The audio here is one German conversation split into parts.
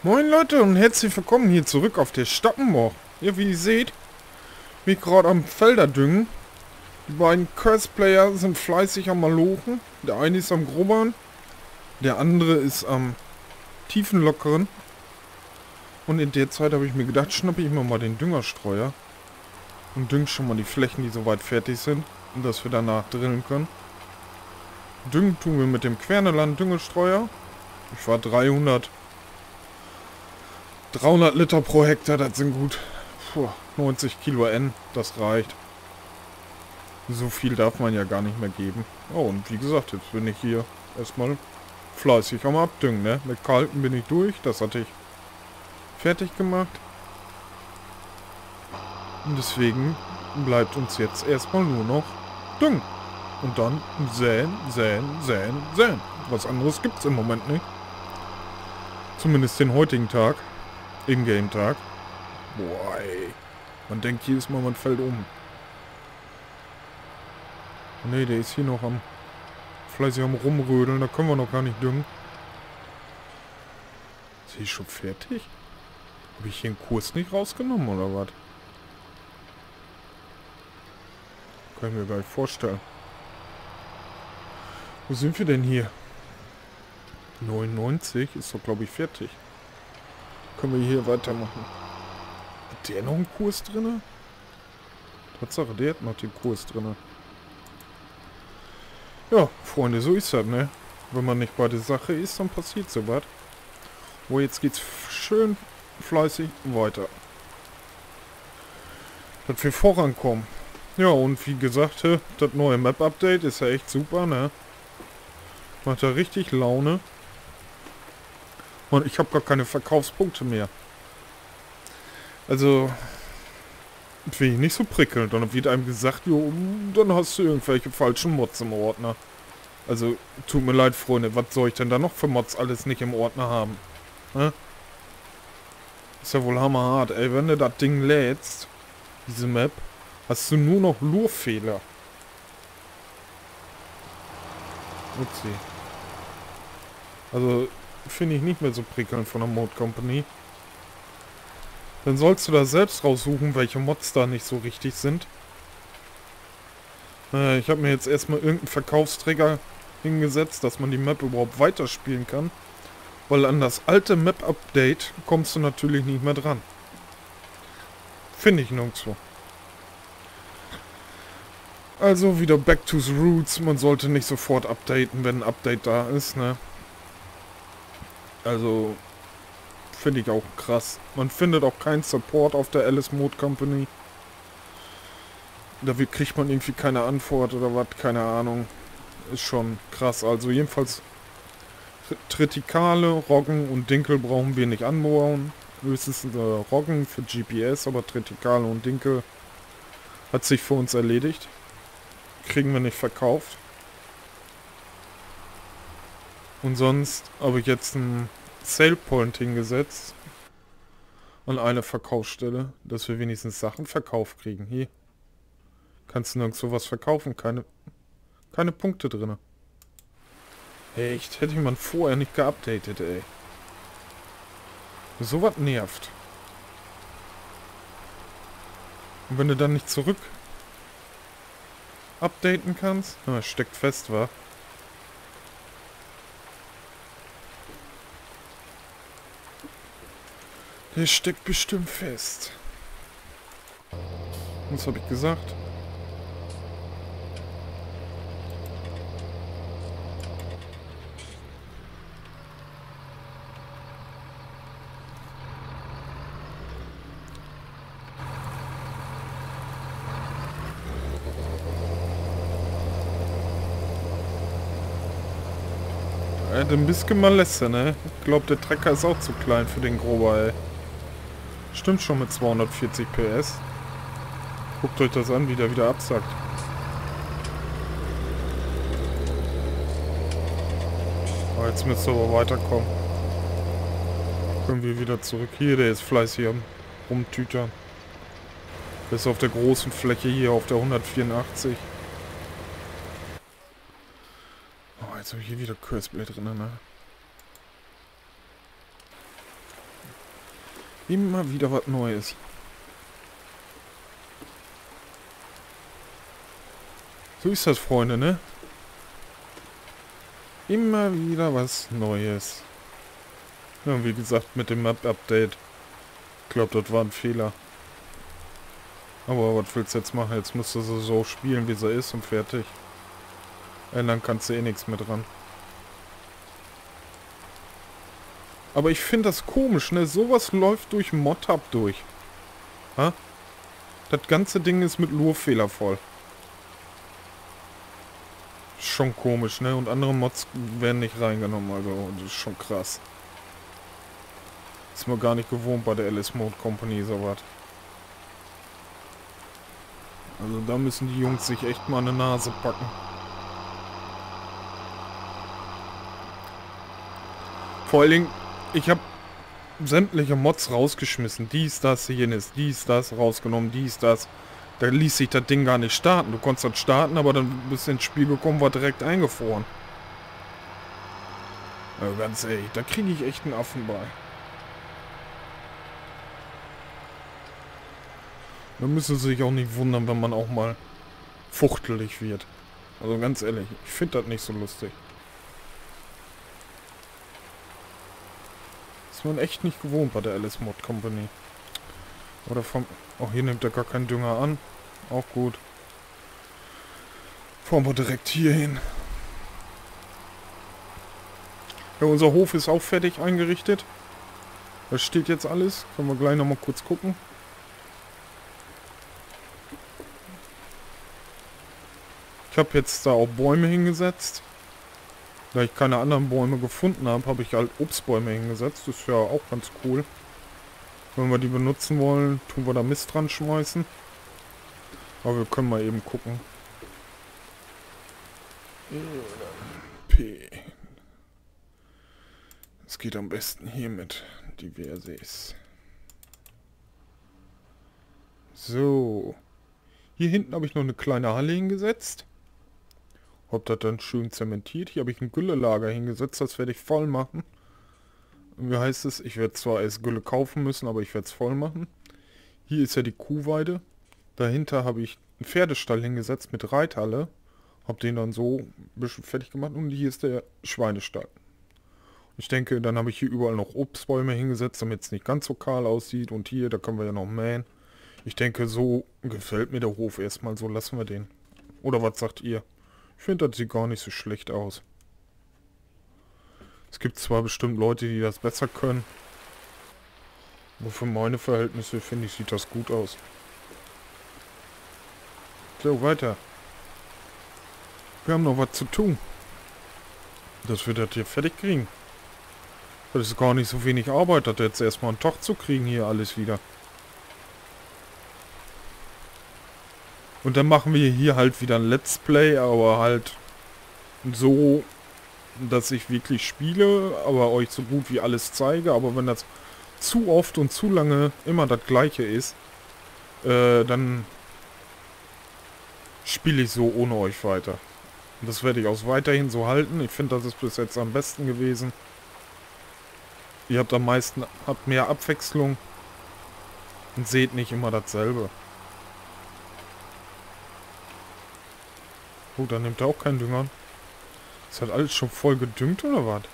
Moin Leute und herzlich willkommen hier zurück auf der Stappenmoor. Ja, wie ihr seht, bin ich gerade am Felder düngen. Die beiden Curse-Player sind fleißig am Malochen. Der eine ist am Grubbern, der andere ist am Tiefenlockeren. Und in der Zeit habe ich mir gedacht, schnappe ich mir mal den Düngerstreuer und dünge schon mal die Flächen, die soweit fertig sind, und dass wir danach drillen können. Düngen tun wir mit dem Querneland Düngestreuer. Ich war 300 Liter pro Hektar, das sind gut 90 Kilo N, das reicht. So viel darf man ja gar nicht mehr geben. Oh, und wie gesagt, jetzt bin ich hier erstmal fleißig am Abdüngen, ne? Mit Kalten bin ich durch, das hatte ich fertig gemacht. Und deswegen bleibt uns jetzt erstmal nur noch düngen. Und dann säen, säen, säen, säen. Was anderes gibt's im Moment nicht. Zumindest den heutigen Tag. Ingame-Tag. Boah, ey. Man denkt jedes Mal, man fällt um. Ne, der ist hier noch fleißig am Rumrödeln. Da können wir noch gar nicht düngen. Ist hier schon fertig? Habe ich hier einen Kurs nicht rausgenommen, oder was? Kann ich mir gar nicht vorstellen. Wo sind wir denn hier? 99 ist doch, glaube ich, fertig. Können wir hier weitermachen. Hat der noch einen Kurs drin? Tatsache, der hat noch den Kurs drin. Ja, Freunde, so ist das, ne? Wenn man nicht bei der Sache ist, dann passiert sowas. Oh, jetzt geht's schön fleißig weiter. Dass wir vorankommen. Ja, und wie gesagt, das neue Map-Update ist ja echt super, ne? Macht ja richtig Laune. Und ich habe gar keine Verkaufspunkte mehr. Also, finde ich nicht so prickelnd. Dann wird einem gesagt, jo, dann hast du irgendwelche falschen Mods im Ordner. Also, tut mir leid, Freunde, was soll ich denn da noch für Mods alles nicht im Ordner haben? Ne? Ist ja wohl hammerhart, ey. Wenn du das Ding lädst, diese Map, hast du nur noch Lurfehler. Upsi. Also, finde ich nicht mehr so prickelnd von der Mod Company. Dann sollst du da selbst raussuchen, welche Mods da nicht so richtig sind. Ich habe mir jetzt erstmal irgendeinen Verkaufsträger hingesetzt, dass man die Map überhaupt weiterspielen kann. Weil an das alte Map-Update kommst du natürlich nicht mehr dran. Finde ich nirgendwo. Also wieder back to the roots. Man sollte nicht sofort updaten, wenn ein Update da ist, ne? Also, finde ich auch krass. Man findet auch keinen Support auf der Alice Mod Company. Dafür kriegt man irgendwie keine Antwort oder was, keine Ahnung. Ist schon krass. Also jedenfalls Tritikale, Roggen und Dinkel brauchen wir nicht anbauen. Höchstens Roggen für GPS, aber Tritikale und Dinkel hat sich für uns erledigt. Kriegen wir nicht verkauft. Und sonst habe ich jetzt ein Sale Point hingesetzt an eine Verkaufsstelle, dass wir wenigstens Sachen verkauft kriegen. Hier kannst du nirgendwo was verkaufen, keine Punkte drin. Echt, hätte man vorher nicht geupdatet, ey. So was nervt. Und wenn du dann nicht zurück updaten kannst, steckt fest, wa? Der steckt bestimmt fest. Was habe ich gesagt? Ein bisschen Malesse, ne? Ich glaube, der Trecker ist auch zu klein für den Grober, ey. Stimmt schon mit 240 PS. Guckt euch das an, wie der wieder absackt. Oh, jetzt müsste aber weiterkommen. Können wir wieder zurück. Hier, der ist fleißig am Rumtütern. Der ist auf der großen Fläche hier, auf der 184. Oh, jetzt habe ich hier wieder Curseblade drin, ne? Immer wieder was Neues. So ist das, Freunde, ne? Immer wieder was Neues. Ja, wie gesagt, mit dem Map-Update. Ich glaube, das war ein Fehler. Aber was willst du jetzt machen? Jetzt musst du sie so spielen, wie sie ist und fertig. Ändern kannst du eh nichts mehr dran. Aber ich finde das komisch, ne? Sowas läuft durch Mod-Hub durch. Ha? Das ganze Ding ist mit Lurfehler voll. Schon komisch, ne? Und andere Mods werden nicht reingenommen, also das ist schon krass. Ist man gar nicht gewohnt bei der LS Mode Company, sowas. Also da müssen die Jungs sich echt mal eine Nase packen. Vor allen Dingen, ich habe sämtliche Mods rausgeschmissen. Dies, das, jenes, dies, das, rausgenommen, dies, das. Da ließ sich das Ding gar nicht starten. Du konntest das starten, aber dann bist du ins Spiel gekommen, war direkt eingefroren. Also ganz ehrlich, da kriege ich echt einen Affen bei. Da müssen sie sich auch nicht wundern, wenn man auch mal fuchtelig wird. Also ganz ehrlich, ich finde das nicht so lustig. Ist man echt nicht gewohnt bei der LS Mod Company. Oder vom... Auch hier nimmt er gar keinen Dünger an. Auch gut. Fahren wir direkt hier hin. Ja, unser Hof ist auch fertig eingerichtet. Da steht jetzt alles. Können wir gleich nochmal kurz gucken. Ich habe jetzt da auch Bäume hingesetzt. Da ich keine anderen Bäume gefunden habe, habe ich halt Obstbäume hingesetzt. Das ist ja auch ganz cool. Wenn wir die benutzen wollen, tun wir da Mist dran schmeißen. Aber wir können mal eben gucken. P. Es geht am besten hier mit Diverses. So. Hier hinten habe ich noch eine kleine Halle hingesetzt. Hab das dann schön zementiert. Hier habe ich ein Güllelager hingesetzt. Das werde ich voll machen. Wie heißt es? Ich werde zwar erst Gülle kaufen müssen, aber ich werde es voll machen. Hier ist ja die Kuhweide. Dahinter habe ich einen Pferdestall hingesetzt mit Reithalle. Hab den dann so ein bisschen fertig gemacht. Und hier ist der Schweinestall. Ich denke, dann habe ich hier überall noch Obstbäume hingesetzt, damit es nicht ganz so kahl aussieht. Und hier, da können wir ja noch mähen. Ich denke, so gefällt mir der Hof erstmal. So lassen wir den. Oder was sagt ihr? Ich finde, das sieht gar nicht so schlecht aus. Es gibt zwar bestimmt Leute, die das besser können. Aber für meine Verhältnisse, finde ich, sieht das gut aus. So, weiter. Wir haben noch was zu tun. Dass wir das hier fertig kriegen. Das ist gar nicht so wenig Arbeit, das jetzt erstmal einen Tag zu kriegen, hier alles wieder. Und dann machen wir hier halt wieder ein Let's Play, aber halt so, dass ich wirklich spiele, aber euch so gut wie alles zeige. Aber wenn das zu oft und zu lange immer das gleiche ist, dann spiele ich so ohne euch weiter. Und das werde ich auch weiterhin so halten. Ich finde, das ist bis jetzt am besten gewesen. Ihr habt am meisten, habt mehr Abwechslung und seht nicht immer dasselbe. Oh, da nimmt er auch keinen Dünger. Ist das alles schon voll gedüngt oder was?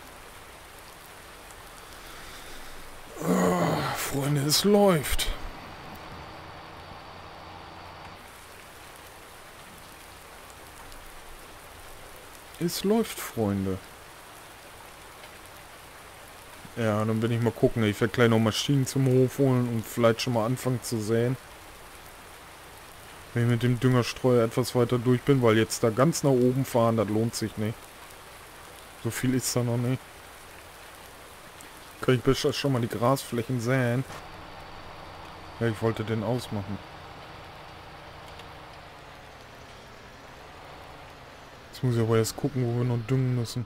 Oh, Freunde, es läuft. Es läuft, Freunde. Ja, dann will ich mal gucken. Ich werde gleich noch Maschinen zum Hof holen und vielleicht schon mal anfangen zu säen. Wenn ich mit dem Düngerstreuer etwas weiter durch bin, weil jetzt da ganz nach oben fahren, das lohnt sich nicht. So viel ist da noch nicht. Kann ich besser schon mal die Grasflächen säen. Ja, ich wollte den ausmachen. Jetzt muss ich aber erst gucken, wo wir noch düngen müssen.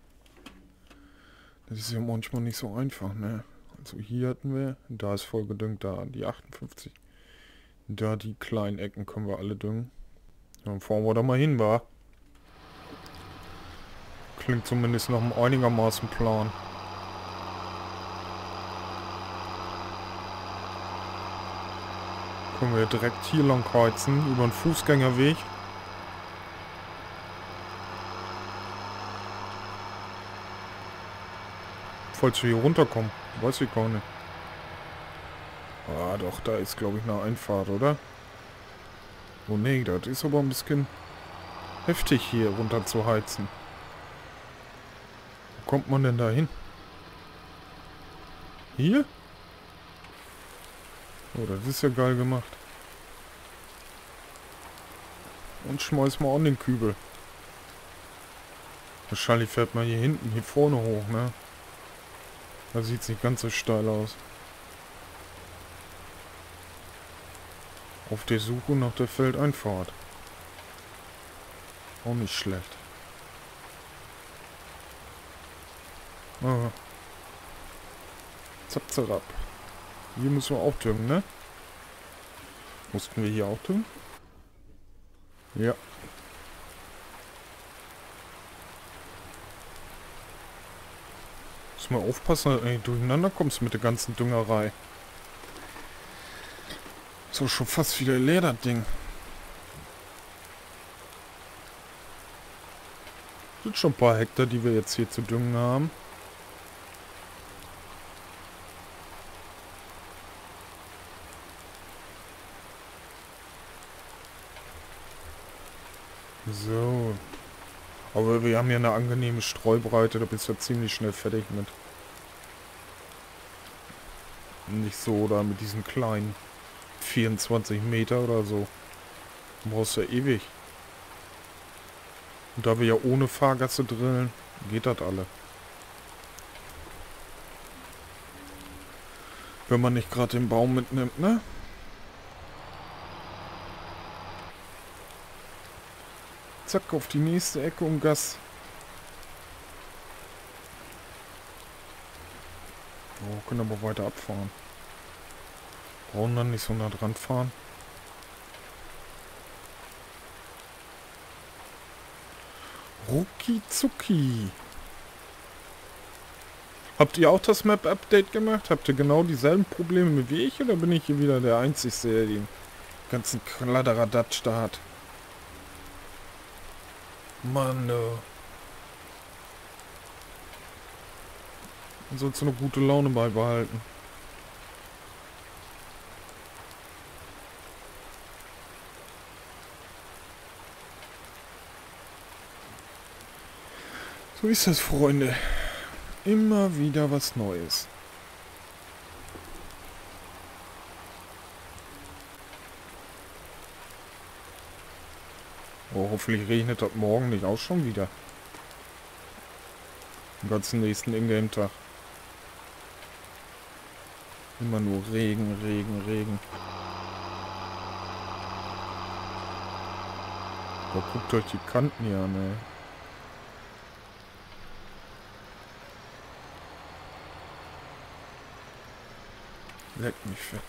Das ist ja manchmal nicht so einfach, ne? Also hier hatten wir, da ist voll gedüngt, da die 58. Da die kleinen Ecken können wir alle düngen. Dann fahren wir da mal hin, wa? Klingt zumindest nach einem einigermaßen Plan. Können wir direkt hier lang kreuzen, über den Fußgängerweg. Falls wir hier runterkommen. Weiß ich gar nicht. Ah, doch, da ist, glaube ich, eine Einfahrt, oder? Oh nee, das ist aber ein bisschen heftig, hier runter zu heizen. Wo kommt man denn da hin? Hier? Oh, das ist ja geil gemacht. Und schmeiß mal an den Kübel. Wahrscheinlich fährt man hier hinten, hier vorne hoch, ne? Da sieht es nicht ganz so steil aus. Auf der Suche nach der Feldeinfahrt. Auch nicht schlecht. Ah. Zap, zap. Hier müssen wir auch düngen, ne? Mussten wir hier auch düngen? Ja. Muss mal aufpassen, dass du nicht durcheinander kommst mit der ganzen Düngerei. So, schon fast wieder leer, das Ding. Sind schon ein paar Hektar, die wir jetzt hier zu düngen haben. So. Aber wir haben ja eine angenehme Streubreite, da bist du ja ziemlich schnell fertig mit. Nicht so da mit diesen kleinen 24 Meter oder so. Du brauchst ja ewig. Und da wir ja ohne Fahrgasse drillen, geht das alle. Wenn man nicht gerade den Baum mitnimmt, ne? Zack, auf die nächste Ecke um Gas. Oh, können aber weiter abfahren. Brauchen dann nicht so nah dran fahren. Rucki zucki. Habt ihr auch das Map-Update gemacht? Habt ihr genau dieselben Probleme wie ich? Oder bin ich hier wieder der Einzige, der den ganzen Kladderadatsch da hat? Mann, man sollst du eine gute Laune beibehalten. So ist das, Freunde. Immer wieder was Neues. Oh, hoffentlich regnet das morgen nicht auch schon wieder. Den ganzen nächsten Ingame-Tag. Immer nur Regen, Regen, Regen. Aber guckt euch die Kanten hier an, ey. Leckt mich fett.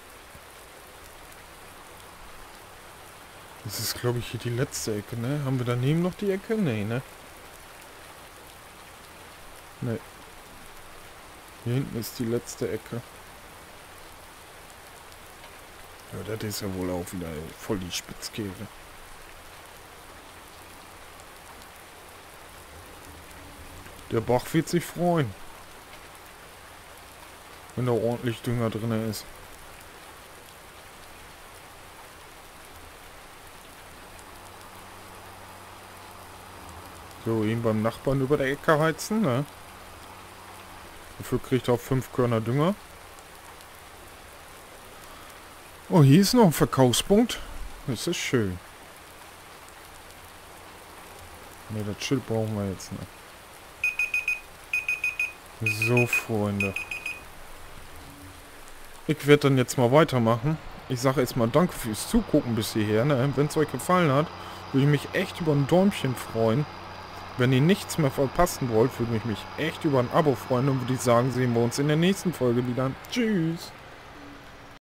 Das ist, glaube ich, hier die letzte Ecke, ne? Haben wir daneben noch die Ecke? Nee, ne? Ne. Hier hinten ist die letzte Ecke. Ja, das ist ja wohl auch wieder voll die Spitzkehre. Der Bach wird sich freuen. Wenn da ordentlich Dünger drin ist. So, ihn beim Nachbarn über der Ecke heizen, ne? Dafür kriegt er auch 5 Körner Dünger. Oh, hier ist noch ein Verkaufspunkt. Das ist schön. Ne, das Schild brauchen wir jetzt nicht. So, Freunde. Ich werde dann jetzt mal weitermachen. Ich sage erstmal danke fürs Zugucken bis hierher. Ne? Wenn es euch gefallen hat, würde ich mich echt über ein Däumchen freuen. Wenn ihr nichts mehr verpassen wollt, würde ich mich echt über ein Abo freuen. Und würde ich sagen, sehen wir uns in der nächsten Folge wieder. Tschüss!